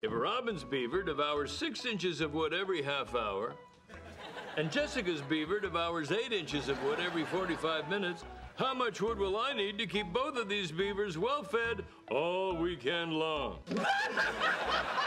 If Robin's beaver devours 6 inches of wood every half hour, and Jessica's beaver devours 8 inches of wood every 45 minutes, how much wood will I need to keep both of these beavers well fed all weekend long?